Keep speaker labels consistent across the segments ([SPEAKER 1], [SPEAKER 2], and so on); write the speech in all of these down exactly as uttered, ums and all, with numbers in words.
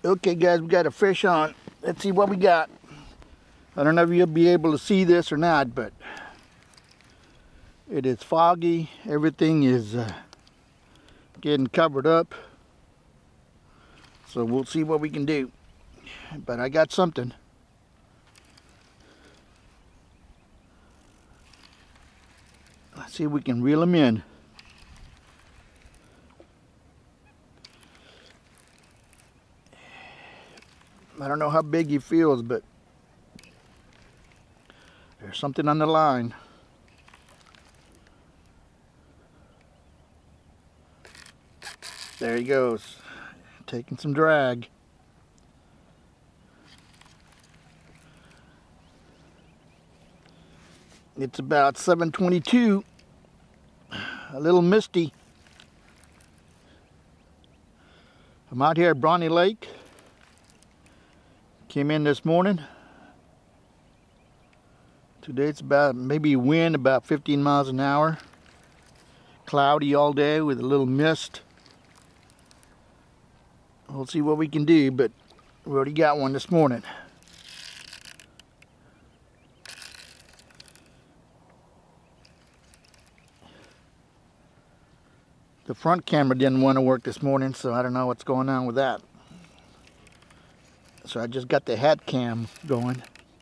[SPEAKER 1] Okay guys, we got a fish on. Let's see what we got. I don't know if you'll be able to see this or not, but it is foggy. Everything is uh, getting covered up. So we'll see what we can do. But I got something. Let's see if we can reel him in. I don't know how big he feels, but there's something on the line. There he goes, taking some drag. It's about seven twenty-two, a little misty. I'm out here at Brawny Lake. Came in this morning. Today it's about maybe wind about fifteen miles an hour. Cloudy all day with a little mist. We'll see what we can do, but we already got one this morning. The front camera didn't want to work this morning, so I don't know what's going on with that. So I just got the hat cam going.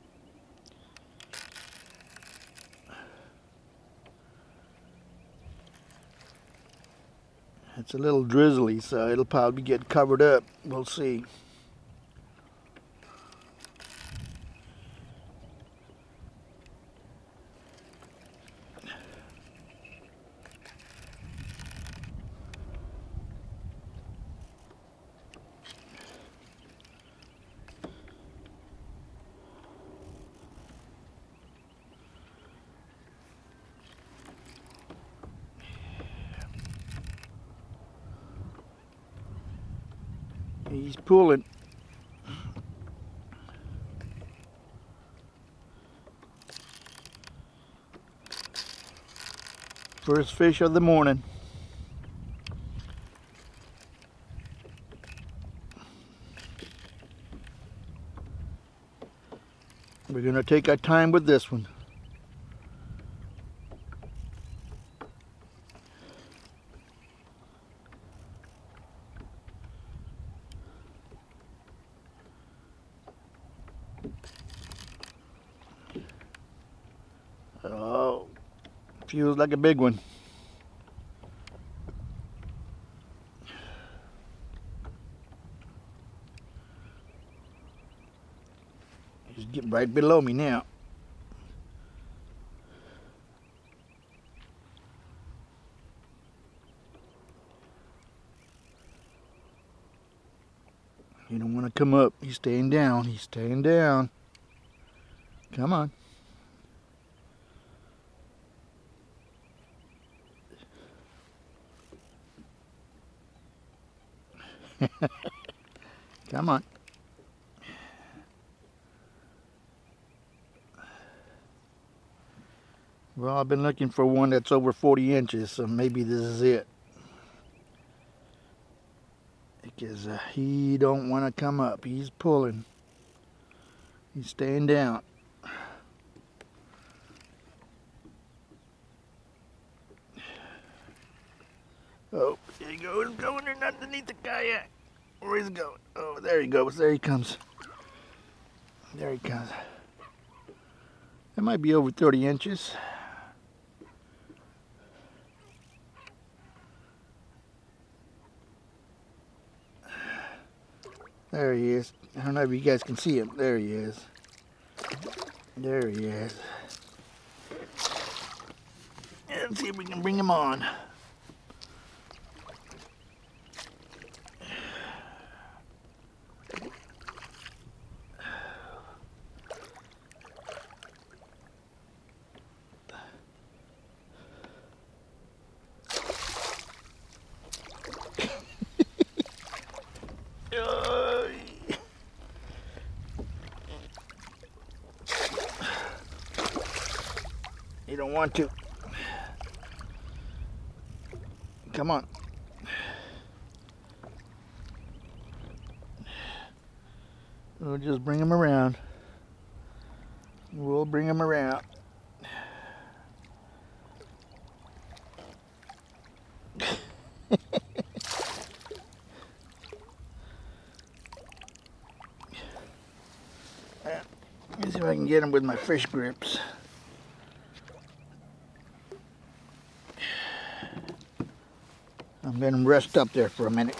[SPEAKER 1] It's a little drizzly, so it'll probably get covered up. We'll see. He's pulling. First fish of the morning. We're going to take our time with this one. Oh, feels like a big one. He's getting right below me now. He don't want to come up. He's staying down. He's staying down. Come on. Come on. Well, I've been looking for one that's over forty inches, so maybe this is it. Because uh, he don't want to come up. He's pulling. He's staying down. Oh, there he goes, going underneath the kayak. Where is he going? Oh, there he goes. There he comes. There he comes. That might be over thirty inches. There he is. I don't know if you guys can see him. There he is. There he is. Let's see if we can bring him on. You don't want to. Come on. We'll just bring him around. We'll bring him around. Let me see if I can get him with my fish grips. I'm letting him rest up there for a minute.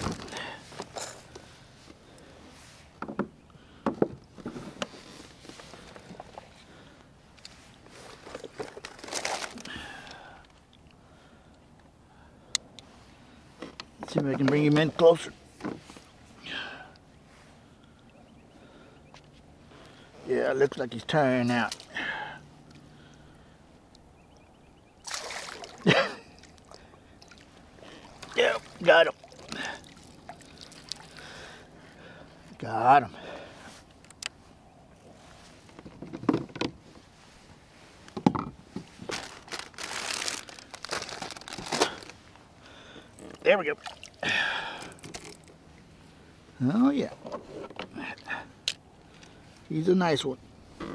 [SPEAKER 1] Let's see if I can bring him in closer. Yeah, it looks like he's tiring out. Yep, got him. Got him. There we go. Oh yeah. He's a nice one.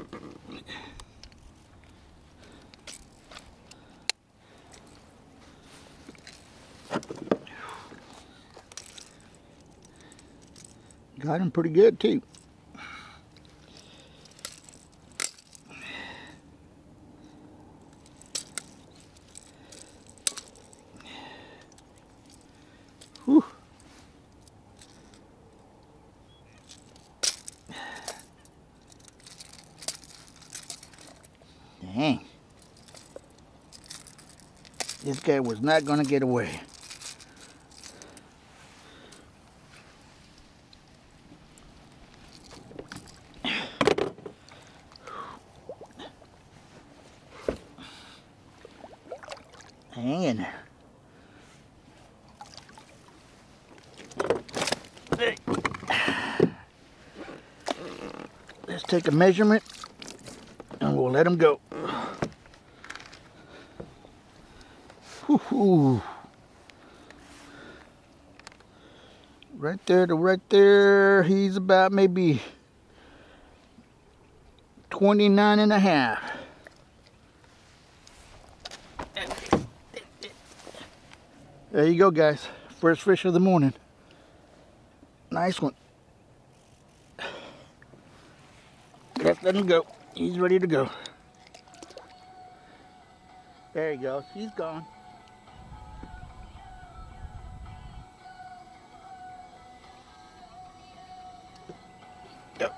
[SPEAKER 1] Got him pretty good too. Whew. Dang. This guy was not going to get away. Hang in there. Hey. Let's take a measurement and we'll let him go. Whoo-hoo. Right there to right there, he's about maybe twenty-nine and a half. There you go, guys. First fish of the morning. Nice one. Let's let him go. He's ready to go. There he goes. He's gone. Yep.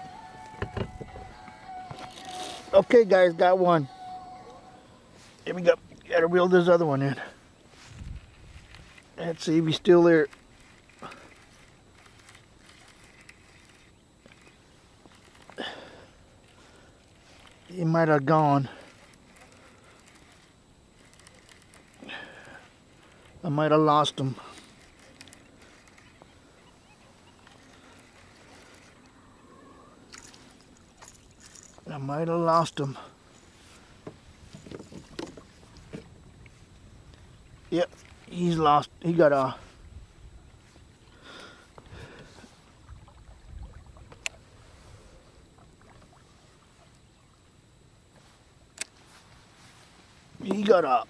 [SPEAKER 1] Okay, guys, got one. Here we go. Gotta reel this other one in. Let's see if he's still there. He might have gone. I might have lost him. I might have lost him. Yep, he's lost. He got off. He got up.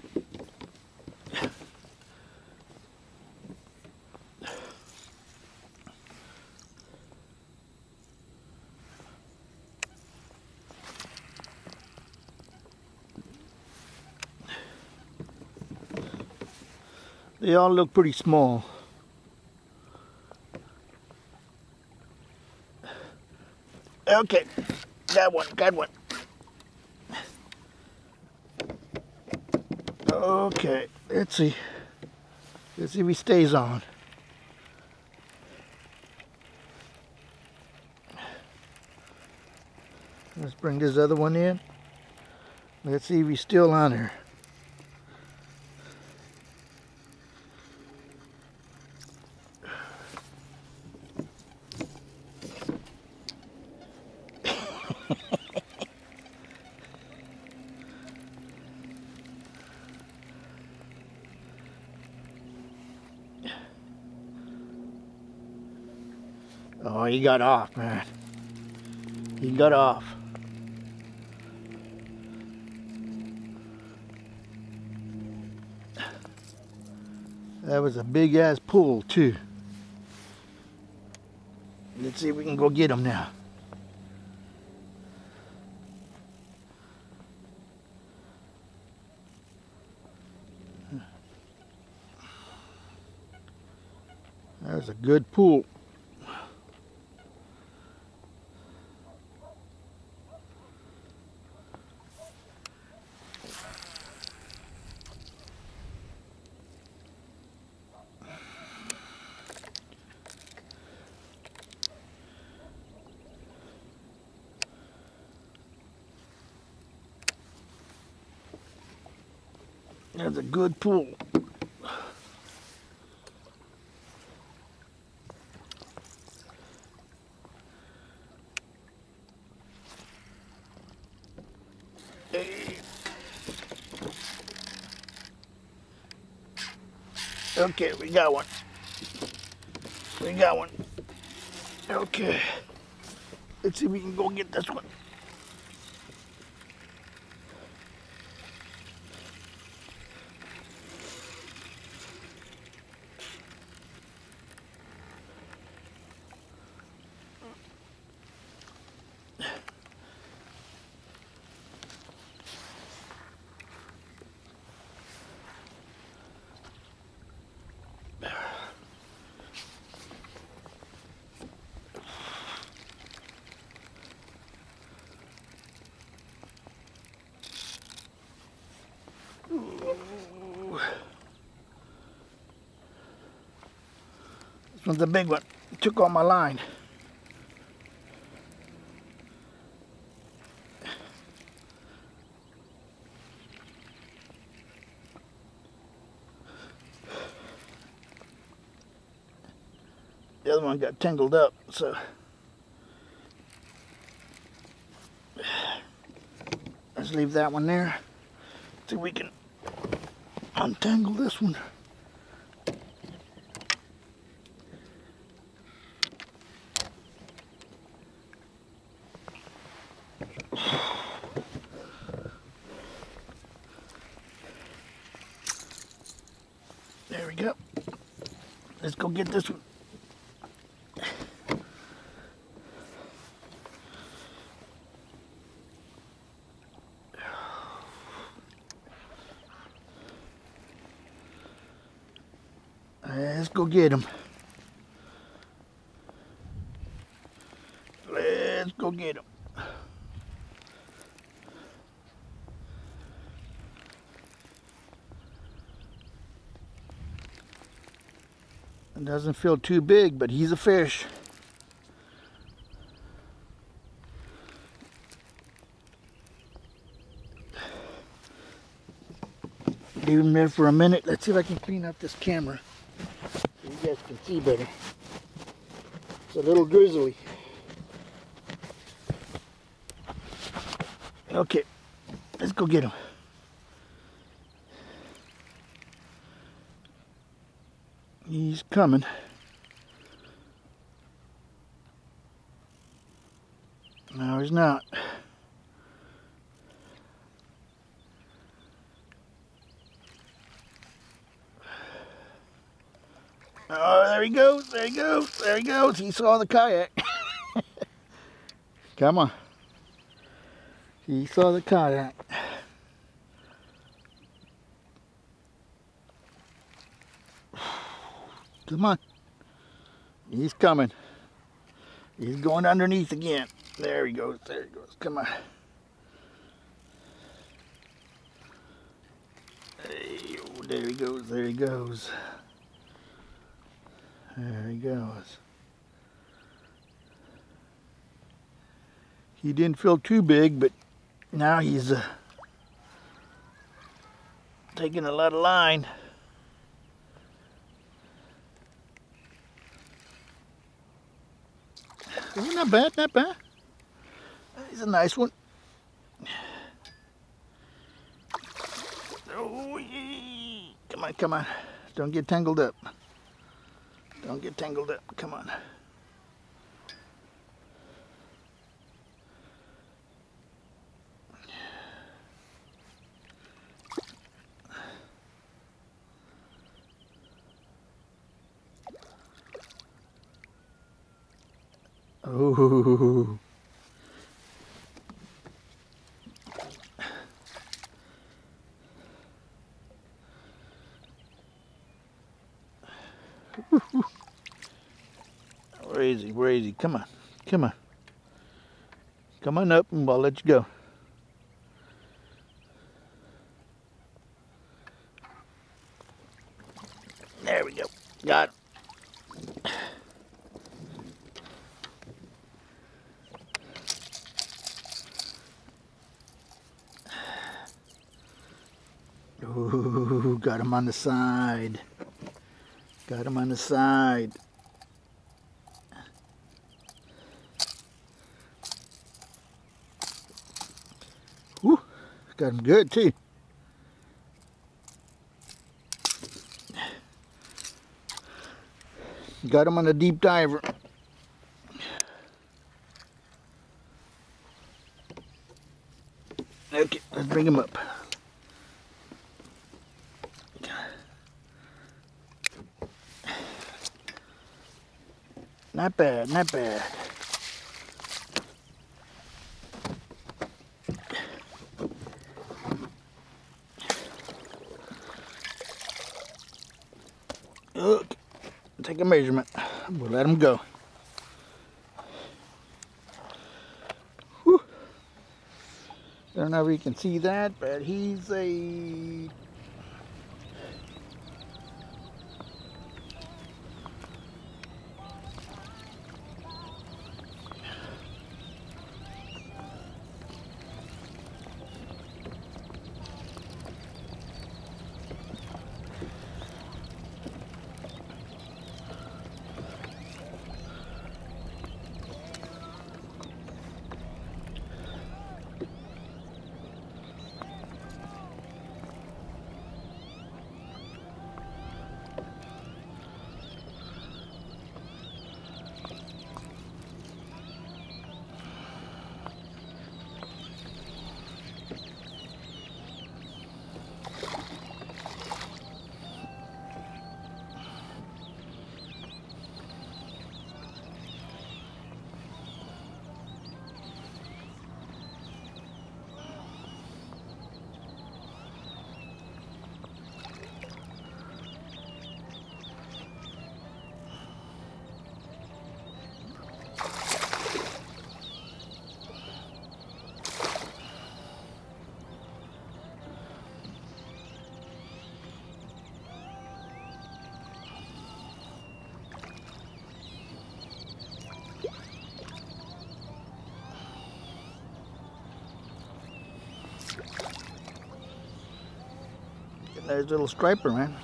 [SPEAKER 1] They all look pretty small. Okay, got one, got one. Okay, let's see. Let's see if he stays on. Let's bring this other one in. Let's see if he's still on there. Oh he got off, man. He got off. That was a big ass pull too. Let's see if we can go get him now. That was a good pull. That's a good pull. Hey. Okay, we got one. We got one. Okay. Let's see if we can go get this one. Ooh. This one's a big one. It took all my line. The other one got tangled up, so let's leave that one there. See if we can untangle this one. There we go. Let's go get this one. Let's go get him. Let's go get him. It doesn't feel too big, but he's a fish. Leave him there for a minute. Let's see if I can clean up this camera so you guys can see better. It's a little drizzly. Okay, let's go get him. He's coming. No, he's not. Oh, there he goes, there he goes, there he goes. He saw the kayak. Come on. He saw the kayak. Come on. He's coming. He's going underneath again. There he goes, there he goes. Come on. Hey, oh, there he goes, there he goes. There he goes. He didn't feel too big, but now he's uh, taking a lot of line. Not bad, not bad. He's a nice one. Oh, yeah. Come on, come on. Don't get tangled up. Don't get tangled up. Come on. Ooh. Where is he? Where is he? Come on. Come on. Come on up and I'll let you go. There we go. Got him. Ooh, got him on the side. Got him on the side. Woo, got him good too. Got him on a deep diver. Okay, let's bring him up. Not bad, not bad. Look, take a measurement. We'll let him go. Whew. Don't know if you can see that, but he's a There's a little striper, man.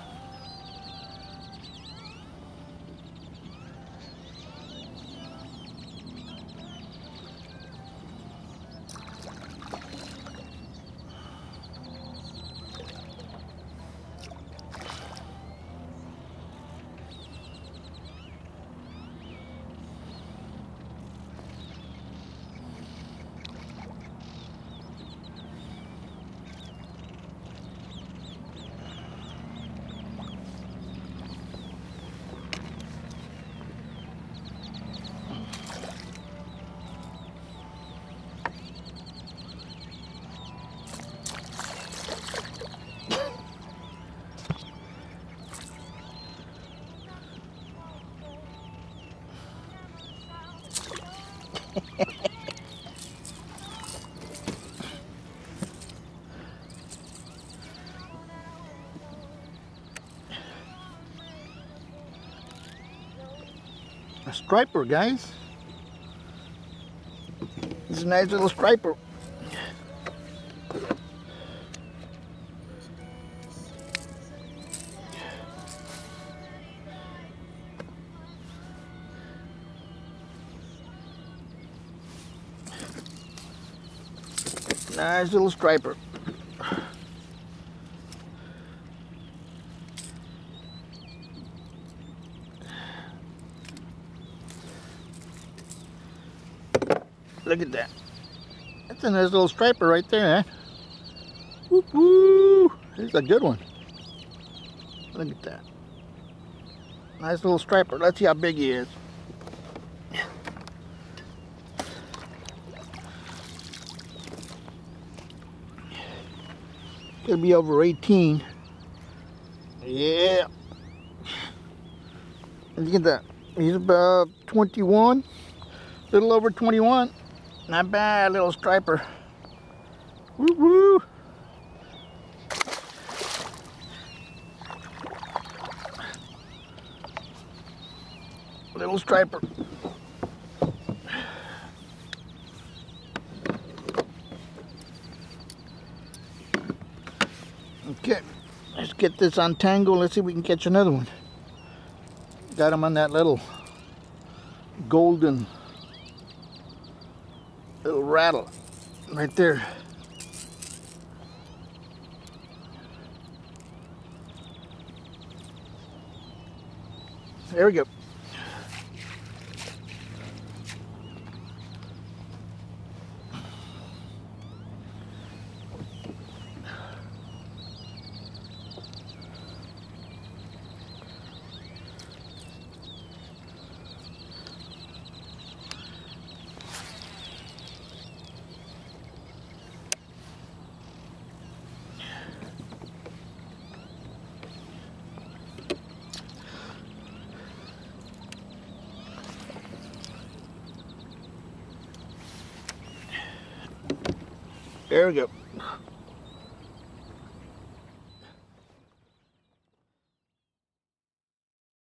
[SPEAKER 1] A striper, guys. It's a nice little striper. Nice little striper. Look at that. That's a nice little striper right there, eh? Woo woo! Here's a good one. Look at that. Nice little striper. Let's see how big he is. Gonna be over eighteen. Yeah. Look at that. He's about twenty-one. A little over twenty-one. Not bad, little striper. Woo woo. Little striper. Okay, let's get this untangled. Let's see if we can catch another one. Got him on that little golden little rattle right there. There we go. There we go.